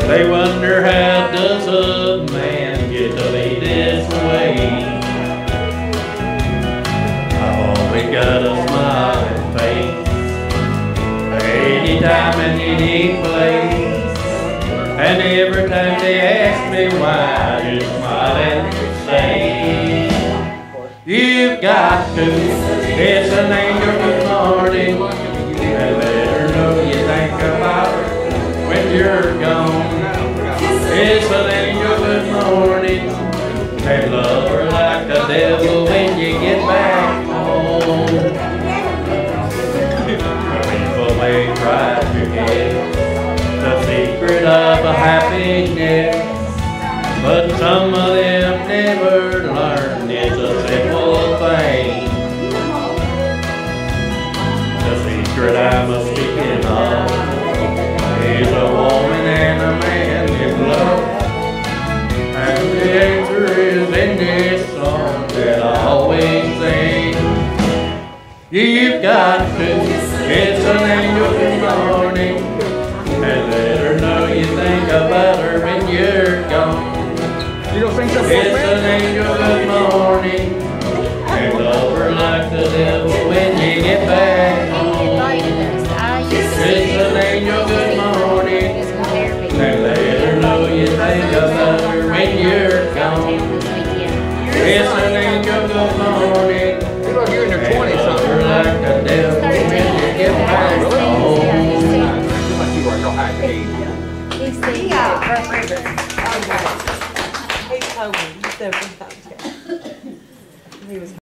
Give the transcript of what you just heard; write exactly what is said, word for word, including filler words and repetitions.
They wonder how does a man get to be this way. I've always got a smiling face, anytime and any place. And every time they ask me why, I just smile and say, you've got to, it's an angel good morning, and let her know you think about her when you're gone. It's an angel good morning, and love her like the devil when you get back home. People may try to get the secret of a happiness, but some of them never learn it's a simple thing. The secret I'm speaking of is a woman and a man in love, and the answer is in this song that I always sing. You've got to, it's an angel good morning, and let her know you think about her when you're gone. You don't think that's It's an angel good morning, and love her like the devil when you get back home. It's an angel good morning, and let her know you think about her when you're gone. It's an angel good morning, You look, you're in your twenties, and love something. her like the devil when you get back home. You like you are no high age. He's seen it. He told me, he said, he was